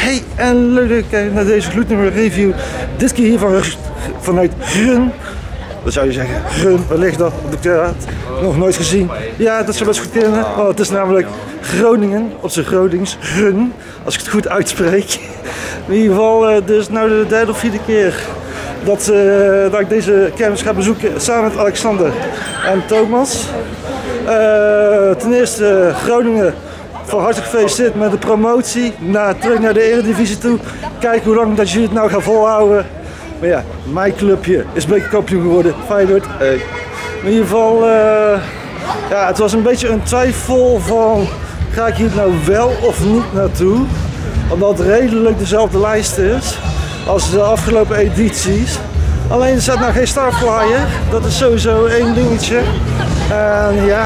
Hey, en leuk dat je kijkt naar deze gloednieuwe review. Dit keer hier vanuit Grun. Wat zou je zeggen? Grun, waar ligt dat? Op de kaart. Nog nooit gezien. Ja, dat zou best goed kunnen. Oh, het is namelijk Groningen, op zijn Gronings, Grun, als ik het goed uitspreek. In ieder geval, dus nou de derde of vierde keer dat ik deze kermis ga bezoeken samen met Alexander en Thomas. Ten eerste Groningen, van harte gefeliciteerd met de promotie terug naar de Eredivisie toe. Kijk hoe lang dat jullie het nou gaan volhouden. Maar ja, mijn clubje is bekerkampioen geworden, Feyenoord. In ieder geval, ja, het was een beetje een twijfel van, ga ik hier nou wel of niet naartoe? Omdat het redelijk dezelfde lijst is als de afgelopen edities. Alleen er staat nou geen starflyer, dat is sowieso één dingetje. En ja,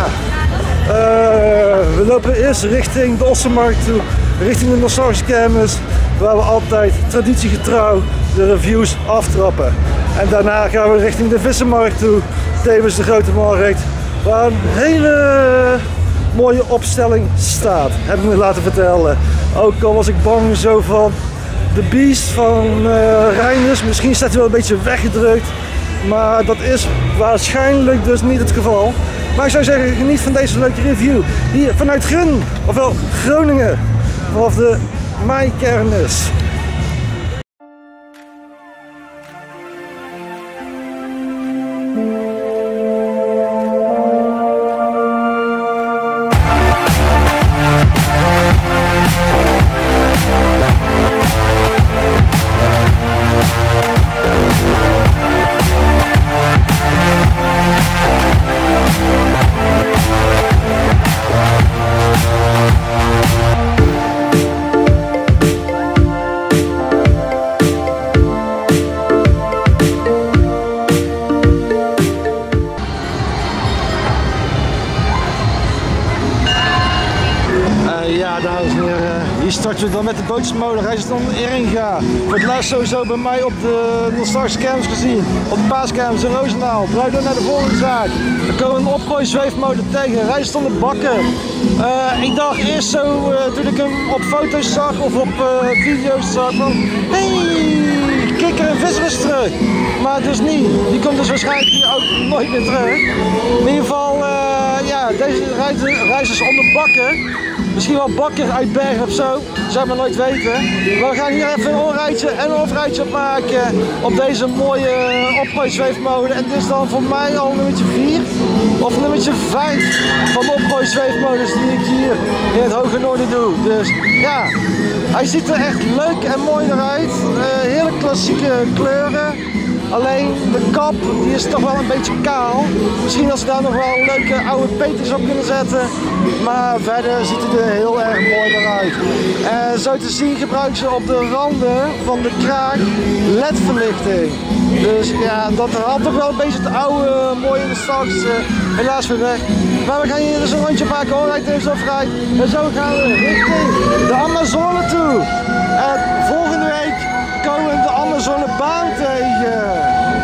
we lopen eerst richting de Ossenmarkt toe, richting de nostalgische kermis, waar we altijd traditiegetrouw de reviews aftrappen. En daarna gaan we richting de Vissenmarkt toe, tevens de Grote Markt, waar een hele mooie opstelling staat, heb ik me laten vertellen. Ook al was ik bang zo van de Beast van Reinders, misschien staat hij wel een beetje weggedrukt, maar dat is waarschijnlijk dus niet het geval. Maar ik zou zeggen, geniet van deze leuke review hier vanuit Grun, ofwel Groningen, vanaf de meikermis. Ja, dames en heren, hier starten we dan met de bootjesmolen. Hij zit dan Eringa. Voor het laatst sowieso bij mij op de nostalgische kermis gezien. Op de paaskermis in Roosendaal. Draai door naar de volgende zaak. Dan komen we een opgooizweefmolen tegen. Hij stond op bakken. Ik dacht eerst zo, toen ik hem op foto's zag of op video's zag, van hey, kikker en visser is terug. Maar dus niet. Die komt dus waarschijnlijk hier ook nooit meer terug. In ieder geval, ja, deze reis is onder bakken. Misschien wel bakker uit Bergen of zo, zou maar nooit weten. Maar we gaan hier even een onrijtje en een off-rijtje op maken op deze mooie opgooizweefmolen. En dit is dan voor mij al nummertje 4 of nummertje 5 van de opgooizweefmolens die ik hier in het Hoge Noorden doe. Dus ja, hij ziet er echt leuk en mooi eruit. Hele klassieke kleuren. Alleen de kap die is toch wel een beetje kaal. Misschien als ze daar nog wel leuke oude peters op kunnen zetten. Maar verder ziet hij er heel erg mooi uit. En zo te zien gebruiken ze op de randen van de kraag LED-verlichting. Dus ja, dat haalt toch wel een beetje het oude mooie nostalgische helaas weer weg. Maar we gaan hier dus een rondje maken, hoor, rijdt even zo vrij. En zo gaan we richting de Amazone toe. En volgende week komen we de Amazonebaan tegen.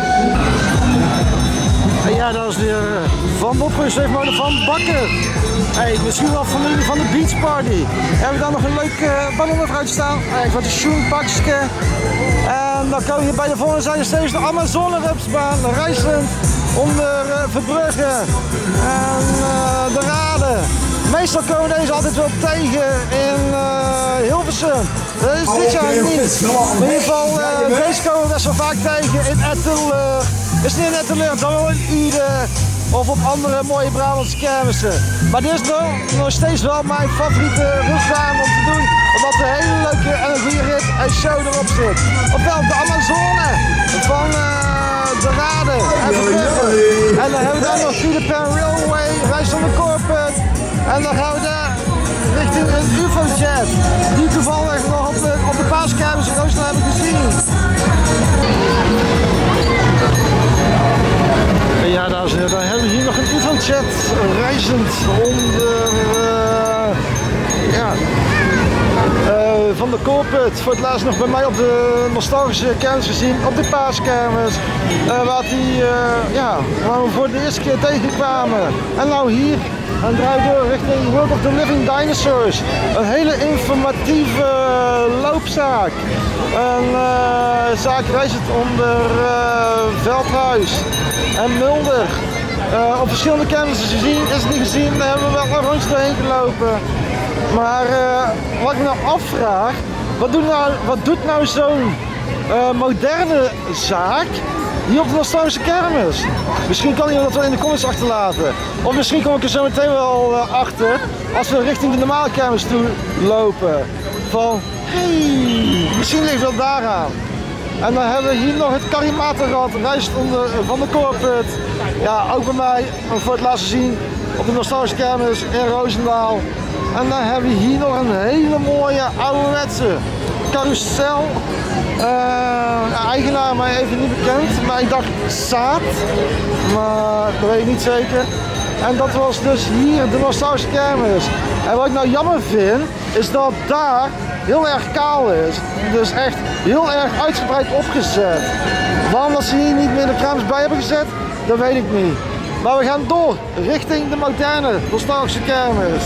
En ja, dat is weer van de opgooizweefmolen van Bakker. Hey, misschien wel familie van de Beach Party. Hebben we dan nog een leuk ballon eruit staan. Even wat een schoenpakje. En dan komen we hier bij de volgende zijn steeds de Amazone-rupsbaan. Rijsland onder Verbrugge en de Raden. Meestal komen we deze altijd wel tegen in Hilversum. Dat is dit jaar niet. In ieder geval, deze komen we best wel vaak tegen in Etteleur. Is niet in Etteleur, dan wel in Uden of op andere mooie Brabantse kermissen. Maar dit is nog steeds wel mijn favoriete rustbaan om te doen. Omdat er een hele leuke en een goede rit en show erop zit. Ofwel de Amazone van de Raden en Verbrugge. En dan hebben we dan nog Peter Pan Railway, Rijsland de Corporate. En dan gaan we daar richting een UFO-jet, die toevallig nog op de paaskermis in Roosendaal hebben gezien. En ja, dames en heren, dan hebben we hier nog een UFO-jet reizend onder van de Kool Corput voor het laatst nog bij mij op de nostalgische kermis gezien, op de paaskermis. Waar die waar we voor de eerste keer tegenkwamen. En nou hier, en draai door richting World of the Living Dinosaurs. Een hele informatieve loopzaak. Een zaak reist onder Veldhuis en Mulder. Op verschillende kermissen gezien, is het niet gezien, daar hebben we wel een rondje doorheen gelopen. Maar wat ik me nou afvraag, wat doet nou zo'n moderne zaak hier op de nostalgische kermis? Misschien kan iemand dat wel in de comments achterlaten. Of misschien kom ik er zo meteen wel achter als we richting de normale kermis toe lopen. Van, hey, misschien ligt het wel daaraan. En dan hebben we hier nog het Karimatenrad, reist van de Corput. Ja, ook bij mij voor het laatst gezien op de nostalgische kermis in Roosendaal. En dan hebben we hier nog een hele mooie ouderwetse carousel. Eigenaar mij even niet bekend, maar ik dacht Saat, maar dat weet ik niet zeker. En dat was dus hier de nostalgische kermis. En wat ik nou jammer vind, is dat daar heel erg kaal is. Dus echt heel erg uitgebreid opgezet. Waarom dat ze hier niet meer de kermis bij hebben gezet, dat weet ik niet. Maar we gaan door richting de moderne nostalgische kermis.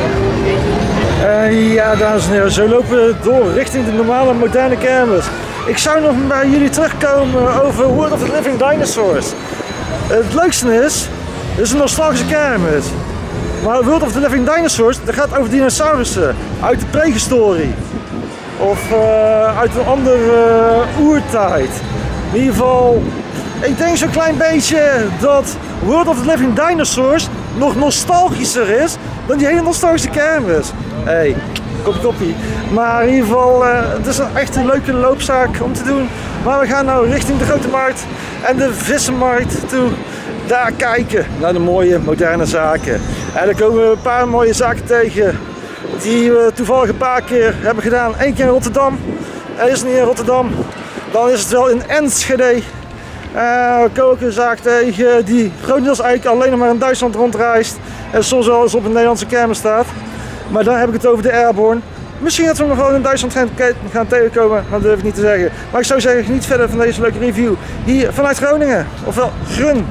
Ja, dames en heren, zo lopen we door richting de normale moderne kermis. Ik zou nog bij jullie terugkomen over World of the Living Dinosaurs. Het leukste is, het is een nostalgische kermis. Maar World of the Living Dinosaurs, dat gaat over dinosaurussen uit de prehistorie. Of uit een andere oertijd. In ieder geval, ik denk zo'n klein beetje dat World of the Living Dinosaurs nog nostalgischer is dan die hele nostalgische kermis. Hey, koppie. Maar in ieder geval, het is echt een leuke loopzaak om te doen. Maar we gaan nou richting de Grote Markt en de Vissenmarkt toe. Daar kijken naar de mooie moderne zaken. En dan komen we een paar mooie zaken tegen die we toevallig een paar keer hebben gedaan. Eén keer in Rotterdam. En is het niet in Rotterdam, dan is het wel in Enschede. We komen ook een zaak tegen die grotendeels eigenlijk alleen nog maar in Duitsland rondreist. En soms wel eens op een Nederlandse kermis staat. Maar dan heb ik het over de Airborne. Misschien dat we nog wel in Duitsland gaan tegenkomen, dat durf ik niet te zeggen. Maar ik zou zeggen, geniet verder van deze leuke review. Hier vanuit Groningen, ofwel Grun.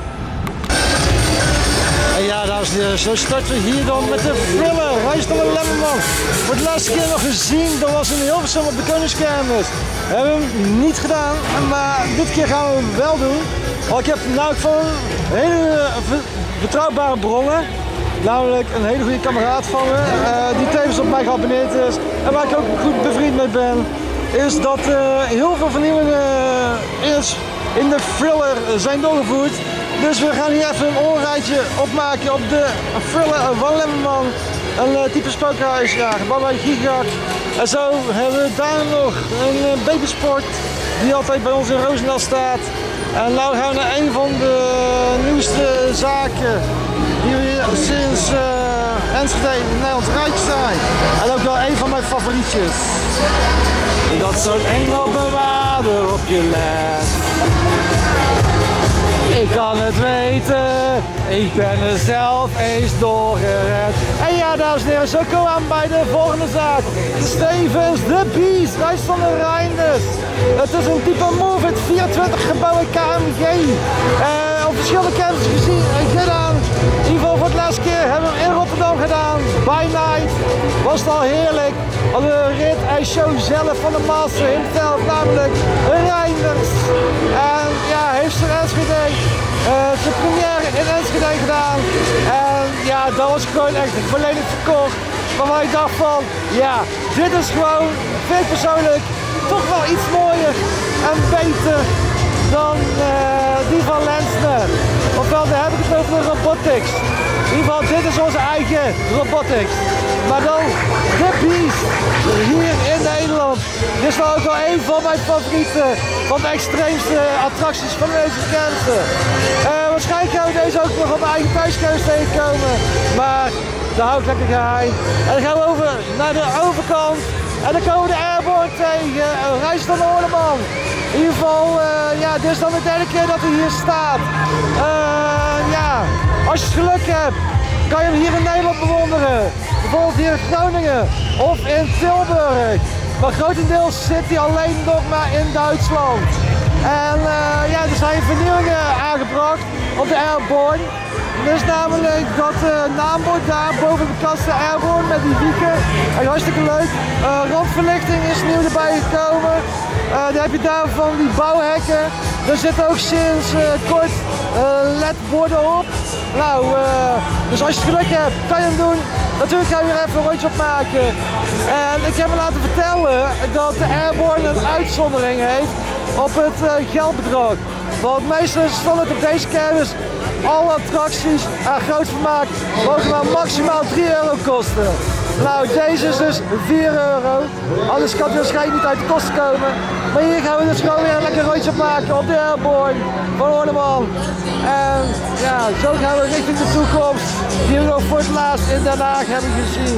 En ja, dames en heren, zo starten we hier dan met de Thriller, Reis door de Lemmerman. Voor de laatste keer nog gezien, dat was in Hilversum op de Koningskermis. We hebben hem niet gedaan, maar dit keer gaan we hem wel doen. Want ik heb nou van hele betrouwbare bronnen. Namelijk een hele goede kameraad van me, die tevens op mij geabonneerd is en waar ik ook goed bevriend mee ben, is dat heel veel vernieuwingen in de Thriller zijn doorgevoerd. Dus we gaan hier even een oorrijtje opmaken op de Thriller van Lemmerman. Een type spookhuis, ja, gebouwd bij Gigak. En zo hebben we daar nog een babysport die altijd bij ons in Roosendaal staat. En nu gaan we naar een van de nieuwste zaken die we sinds Enschede in Nederland Rijk zijn. En ook wel een van mijn favorietjes. Dat zo'n engelbewaarder op je let. Ik kan het weten, ik ben er zelf eens doorgered. En ja, dames en heren, zo komen we aan bij de volgende zaak. De Stevens, The Beast, Reis van de Reinders. Het is een type Move It 24 gebouwen KMG. Op verschillende camps gezien en gedaan. In ieder geval voor het laatste keer hebben we hem in Rotterdam gedaan. By night was het al heerlijk. Al de rit en show zelf van de master himself, namelijk Reinders. En ja, heeft zijn Enschede, zijn première in Enschede gedaan. En ja, dat was gewoon echt volledig verkocht. Waarvan ik dacht van, ja, dit is gewoon, vind ik persoonlijk, toch wel iets mooier en beter dan die van Lensner. Ofwel, daar heb ik het over de robotics. In ieder geval, dit is onze eigen robotics. Maar dan The Beast, hier in Nederland. Dit is nou ook wel een van mijn favorieten, van de extreemste attracties van deze kermissen. Waarschijnlijk gaan we deze ook nog op mijn eigen thuiskermis tegenkomen. Maar daar hou ik lekker geheim. En dan gaan we over naar de overkant. En dan komen we de Airborne tegen, Reis van de Lemmerman. In ieder geval, ja, dit is dan de derde keer dat hij hier staat. Ja, als je het geluk hebt, kan je hem hier in Nederland bewonderen. Bijvoorbeeld hier in Groningen of in Tilburg. Maar grotendeels zit hij alleen nog maar in Duitsland. En ja, er zijn vernieuwingen aangebracht op de Airborne. Dus namelijk dat naambord daar boven de kast, de Airborne met die wieken. En hartstikke leuk. Randverlichting is nieuw erbij gekomen. Dan heb je daar van die bouwhekken. Er zitten ook sinds kort LED-borden op. Nou, dus als je het geluk hebt, kan je hem doen. Natuurlijk ga je weer even een rondje op maken. En ik heb me laten vertellen dat de Airborne een uitzondering heeft op het geldbedrag. Want meestal stond het op deze kermis, alle attracties aan groot vermaak mogen maar maximaal 3 euro kosten. Nou, deze is dus 4 euro. Anders kan het waarschijnlijk niet uit de kosten komen. Maar hier gaan we dus gewoon weer een lekker rondje op maken op de Airborne van Horneman. En ja, zo gaan we richting de toekomst die we nog voor het laatst in Den Haag hebben gezien.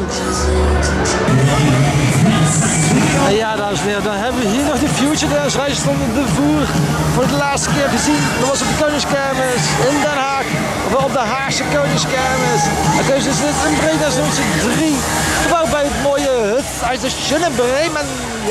En ja, dames en heren, dan hebben we hier nog de Future Dance reis van de Voer voor de laatste keer gezien. Dat was op de Koningskermis in Den Haag, of op de Haagse Koningskermis. En deze is dit een Breedhuis 3, gebouwd bij het mooie Hut uit de schöne Bremen.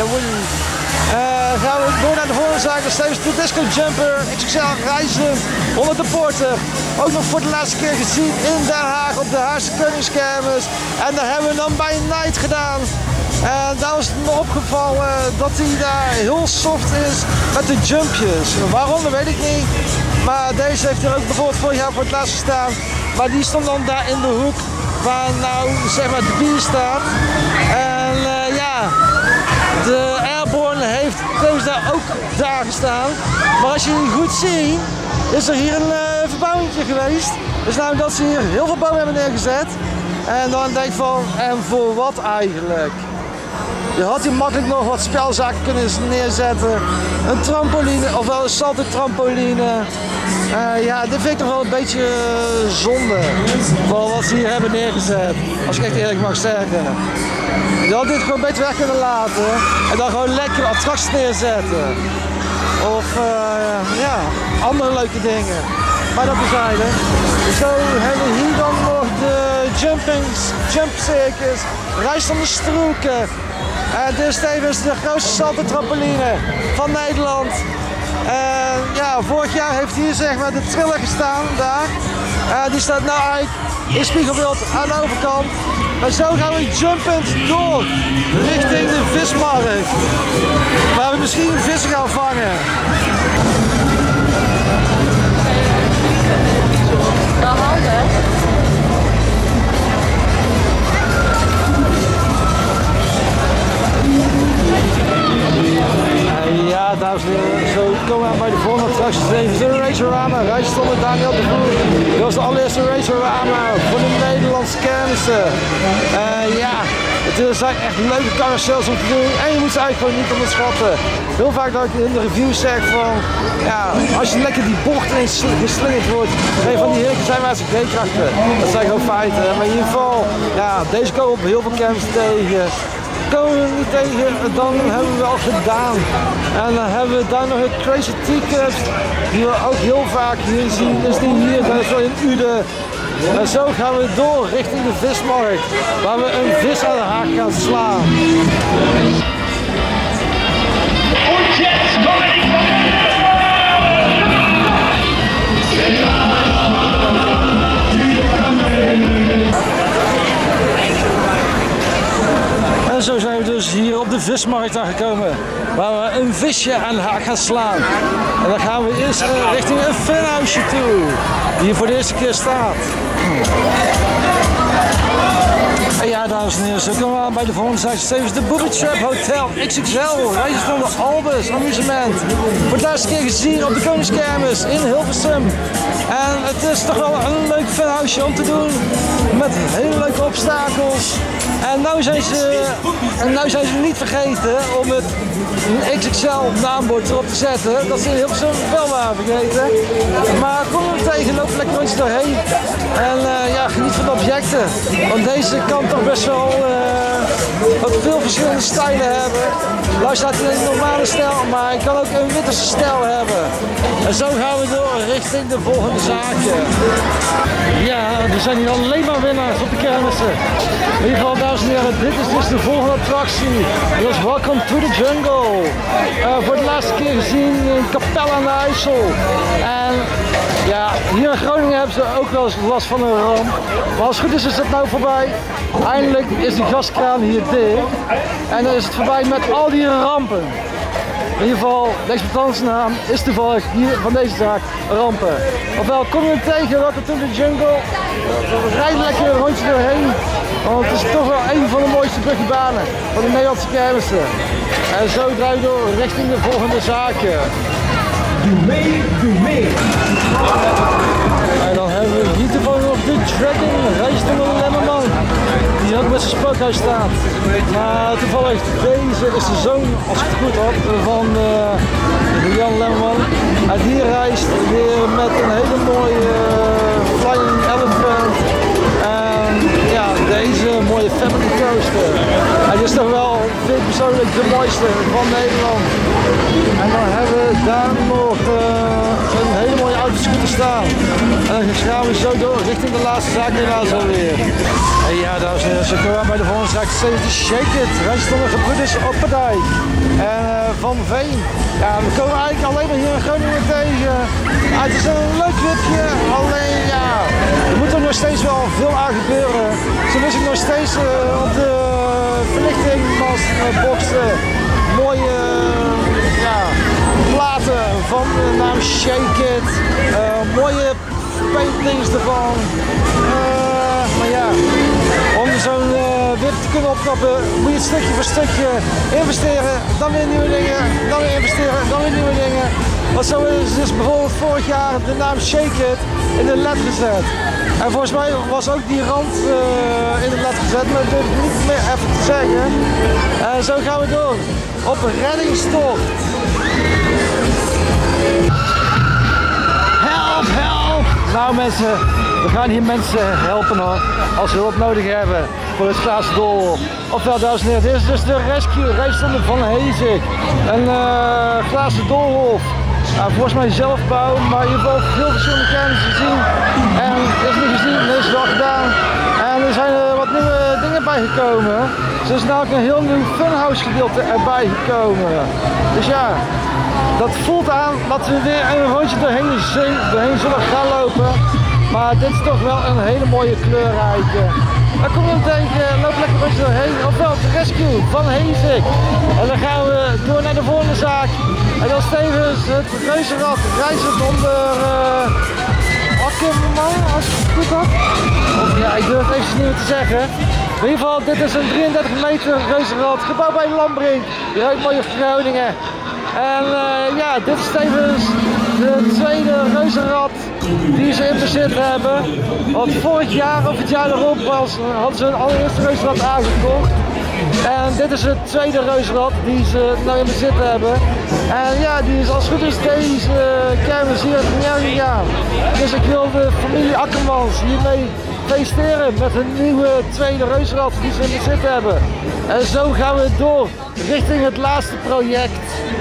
Gaan we door naar de volgende zaak, dan steeds de Disco Jumper, XXL reizen onder de poorten. Ook nog voor de laatste keer gezien in Den Haag op de Haagse Koningskermis. En daar hebben we dan bij Night gedaan. En daar was het me opgevallen dat hij daar heel soft is met de jumpjes. Waarom, dat weet ik niet. Maar deze heeft er ook bijvoorbeeld vorig jaar voor het laatst gestaan. Maar die stond dan daar in de hoek waar nou zeg maar de bier staat. En ja, de Airborne heeft tevens daar ook daar gestaan. Maar als jullie goed zien, is er hier een verbouwingje geweest. Dus nou dat ze hier heel veel bomen hebben neergezet. En dan denk ik van, en voor wat eigenlijk? Je had hier makkelijk nog wat spelzaken kunnen neerzetten. Een trampoline, ofwel een salto-trampoline. Ja, dit vind ik toch wel een beetje zonde van wat ze hier hebben neergezet. Als ik echt eerlijk mag zeggen. Je had dit gewoon een beetje weg kunnen laten en dan gewoon lekker attracties neerzetten. Of ja, andere leuke dingen. Maar dat bezijden. Zo hebben we hier dan nog de jump circus, reis van de stroeken. Dit is tevens de grootste salto-trampoline van Nederland. Ja, vorig jaar heeft hier zeg maar de Triller gestaan, daar. Die staat nou eigenlijk in spiegelbeeld aan de overkant. En zo gaan we jumpend door richting de vismarkt. Waar we misschien vissen gaan vangen. Ja, dames en heren, zo komen we bij de volgende attractie. Dit is de Racerama, rijstonder Daniel de Voer. Dit was de allereerste Racerama voor de Nederlandse kermissen. Ja, het zijn echt leuke carousels om te doen en je moet ze eigenlijk gewoon niet onderschatten. Heel vaak dat ik in de reviews zeg van, ja, als je lekker die bocht in geslingerd wordt, een van die heerlijke zijwaartse G-krachten. Dat zijn gewoon feiten, maar in ieder geval, ja, deze komen op heel veel kermissen tegen. Komen we niet tegen, dan hebben we wel gedaan. En dan hebben we daar nog het Crazy Teacups, die we ook heel vaak hier zien. Dus die hier, dat is wel in Uden. En zo gaan we door richting de vismarkt, waar we een vis aan de haak gaan slaan. En zo zijn we dus hier op de vismarkt aangekomen, waar we een visje aan de haak gaan slaan. En dan gaan we eerst richting een funhouse toe, die hier voor de eerste keer staat. En ja, dames en heren, zo komen we aan bij de volgende zaak. Tevens de Booby Trap Hotel XXL, reizen van de Albus amusement. Voor de laatste keer gezien op de Koningskermis in Hilversum. En het is toch wel een leuk funhouse om te doen, met hele leuke obstakels. En nou zijn ze niet vergeten om het XXL naambord erop te zetten. Dat ze in Hilversum wel waren vergeten. Maar kom er tegen, loop lekker rondje doorheen. En ja, geniet van de objecten. Want deze kan toch best wel wat veel verschillende stijlen hebben. Daar staat hij in een normale stijl, maar hij kan ook een winterse stijl hebben. En zo gaan we door richting de volgende zaken. Ja, er zijn hier alleen maar winnaars op de kermissen. In ieder geval, dames en heren, dit is dus de volgende attractie. Dat is Welcome to the Jungle. Voor de laatste keer gezien in Capelle aan de IJssel. En ja, hier in Groningen hebben ze ook wel eens last van een ramp. Maar als het goed is, is dat nou voorbij. Eindelijk is die gaskraan hier dicht. En dan is het voorbij met al die rampen. In ieder geval, de exploitantienaam is toevallig hier van deze zaak rampen. Ofwel, kom je hem tegen, Welcome to the Jungle. Rijd lekker een rondje doorheen. Want het is toch wel een van de mooiste bruggebanen van de Nederlandse kermissen. En zo draaien we door richting de volgende zaken. Doe mee. En dan hebben we hier toevallig nog de Dragon, Rijsdongen Lemmerman, die ook met zijn spookhuis staat. Maar toevallig, deze is de zoon, als ik het goed had, van Jan Lemmerman. En die reist weer met een hele mooie Flying Elephant. En ja, deze mooie Family Coaster. Hij is toch wel, vind ik persoonlijk, de mooiste van Nederland. En dan hebben we daar nog een hele mooie autoscooter staan. En dan gaan we zo door richting de laatste zaak helaas alweer. En ja, dames en heren, zo komen we bij de volgende zaak. Steeds de Shake It, Rijsdongen Gebroeders Opperdijk. En Van Veen. Ja, we komen eigenlijk alleen maar hier in Groningen tegen. Ja, het is een leuk wipje, alleen ja, er moet er nog steeds wel veel aan gebeuren. Zo mis ik nog steeds op de verlichting boxen mooie ja, platen van de naam Shake It, mooie paintings ervan. Maar ja, om zo'n wip te kunnen opknappen moet je het stukje voor stukje investeren, dan weer nieuwe dingen, dan weer investeren, dan weer nieuwe dingen. Want zo is dus bijvoorbeeld vorig jaar de naam Shake It in de LED gezet. En volgens mij was ook die rand in de LED gezet, maar dat durf ik niet meer even te zeggen. En zo gaan we door op reddingstocht. Help, help! Nou mensen, we gaan hier mensen helpen hoor, als ze hulp nodig hebben voor het glazen doolhof. Ofwel, dames en heren, dit is dus de rescue Rijsdongen van Heesik. Een glazen doolhof. Volgens mij zelfbouw, maar in ieder geval veel verschillende kennis gezien. En dit is niet gezien, dit is wel gedaan. En er zijn wat nieuwe dingen bijgekomen. Dus er is namelijk een heel nieuw funhouse gedeelte erbij gekomen. Dus ja, dat voelt aan dat we weer een rondje doorheen zullen gaan lopen. Maar dit is toch wel een hele mooie kleurrijke. Dan kom je hem tegen, loop lekker rondje doorheen. Ofwel de rescue van Heesik. En dan gaan we door naar de volgende zaak. En dan tevens het reuzenrad reizend onder Akkerman, als ik het goed had. Of ja, ik durf het even niet meer te zeggen. In ieder geval, dit is een 33 meter reuzenrad, gebouwd bij Lambrink. Hier ook mooi op Groningen. En ja, dit is tevens de tweede reuzenrad die ze in bezit hebben. Want vorig jaar of het jaar erop hadden ze hun allereerste reuzenrad aangekocht. En dit is het tweede reuzenrad die ze nou in bezit hebben. En ja, die is als het goed is deze kermis hier in première gegaan. Dus ik wil de familie Akkermans hiermee feliciteren met een nieuwe tweede reuzenrad die ze in bezit hebben. En zo gaan we door richting het laatste project.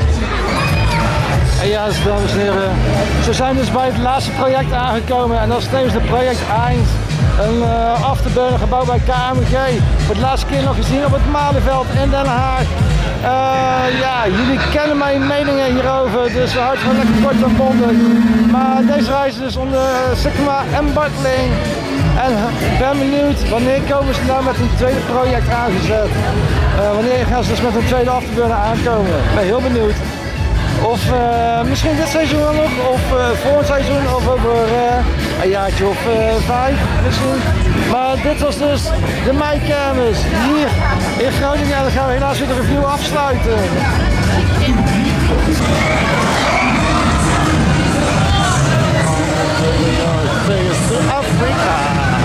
En ja, dames en heren, we zijn dus bij het laatste project aangekomen en dat is tevens het project 1. Een afterburner gebouwd bij KMG. Voor de laatste keer nog gezien op het Malieveld in Den Haag. Ja, jullie kennen mijn meningen hierover, dus we houden het lekker kort en bondig. Maar deze reis is dus onder Sigma en Bartling. En ik ben benieuwd wanneer komen ze nou met een tweede project aangezet. Wanneer gaan ze dus met een tweede afterburner aankomen. Ik ben heel benieuwd. Of misschien dit seizoen nog, of volgend seizoen, of over een jaartje of 5 misschien. Maar dit was dus de meikermis hier in Groningen. En dan gaan we helaas weer de review afsluiten. Afrika.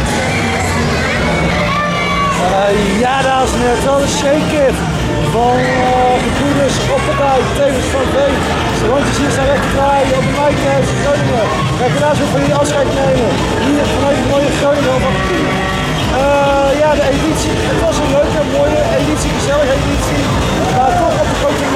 Ja, dames en heren, dat is Shake It van de Broeders Opperdijk, tevens van Veen. De rondjes hier zijn weg te draaien op de Meikermis in Groningen. Ga ik helaas weer van jullie afscheid nemen. Hier vanuit het mooie Groningen. Ja, de editie, het was een leuke, mooie editie, gezellige editie. Maar toch op de grote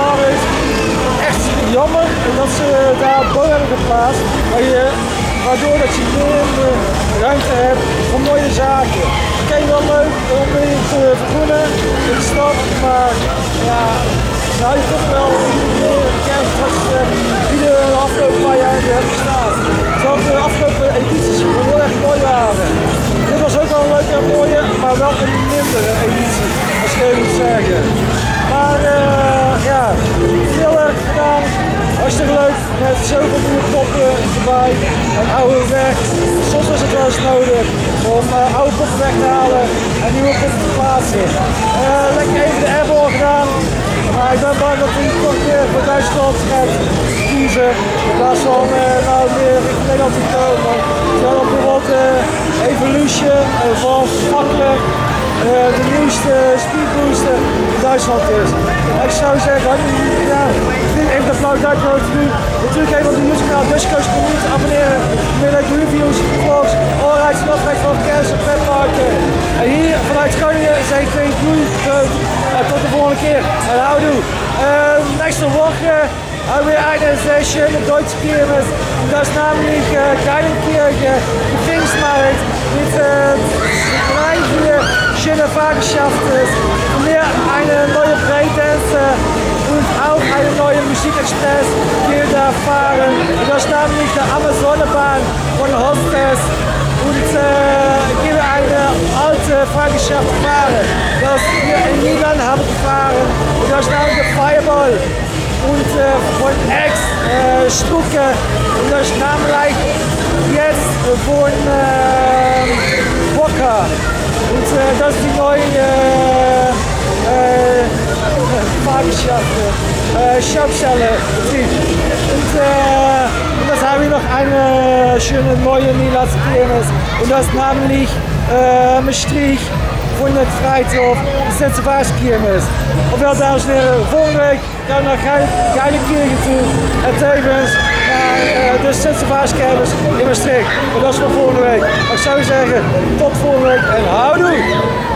daar bomen geplaatst, waardoor dat je meer ruimte hebt voor mooie zaken. Oké, wel leuk om je te vergroenen in de stad, maar ja, nou je toch wel meer straks die de afgelopen paar jaar hebben gestaan. Zoals de afgelopen edities heel erg mooi waren. Dit was ook wel een leuke en mooie, maar wel een mindere editie, als ik even moet zeggen. Maar ja, heel erg gedaan. Hartstikke leuk, met zoveel nieuwe poppen erbij en oude weg. Soms was het wel eens nodig om oude poppen weg te halen en nieuwe poppen te plaatsen. Lekker even de airball gedaan, maar ik ben bang dat hij toch weer voor Duitsland gaat kiezen. In plaats van nou meer in Nederland te komen. Terwijl dan bijvoorbeeld Evolution van Fakkler de nieuwste speedbooster in Duitsland is. Ik zou zeggen, ja, even de flauw Duitsland doen. Natuurlijk even op de YouTube kanaal Dutchcoast Community abonneren. Meer leuke reviews, vlogs, allrights en afrechts van kennis en pretparken. En hier vanuit Groningen zeg ik tegen jullie tot de volgende keer. En houdoe. Nächste Woche haben wir eine sehr schöne deutsche Kirmes. Und das nämlich Geilenkirche, die Pfingstmarkt mit 3, 4 schöne Fahrgeschäfte. Und wir eine neue Breakdance und auch eine neue Musikexpress, die wir da fahren. Und das nämlich der Amazonebahn von Hostess. Und gehen wir eine alte Fahrgeschäft fahren, das wir in Niederland haben gefahren. Und das ist nämlich der Fireball. Und von Ex-Stucke. Und das ist nämlich jetzt von Bocker. Und das ist die neue Fahrgeschäfte, Shopstelle. Und das haben wir noch eine schöne neue Niederlandse Kirmes. Und das ist nämlich Maastricht von der Freithof, de Sint-Sebastiaskirmes. Ofwel, dames en heren, volgende week gaan we naar Geilenkirche toe en tevens naar de Sint-Sebastiaskirmes in Maastricht. Maar dat is voor volgende week. Maar ik zou zeggen, tot volgende week en houdoe!